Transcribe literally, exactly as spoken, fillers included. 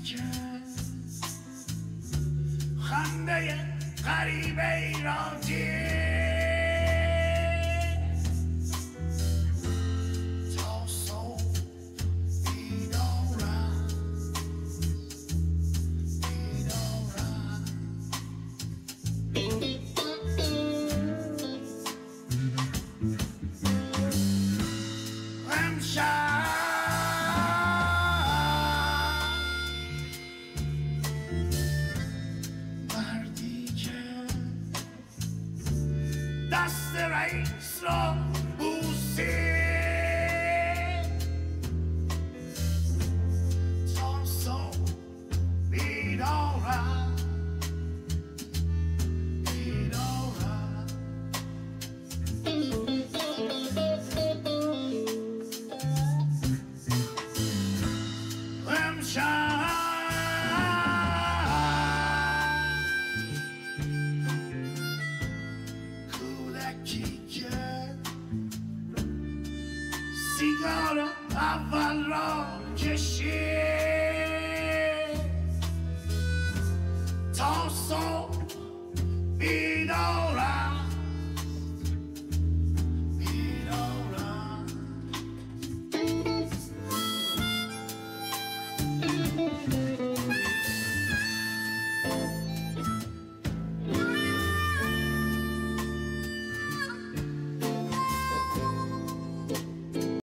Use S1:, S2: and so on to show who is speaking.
S1: کرد خنده غریبه ای را دید تا صبح بیدارم بیدارم امشب دست رئیس را بوسید تا صبح بیدارم بیدارم امشب سیگار اول را کشید تا صبح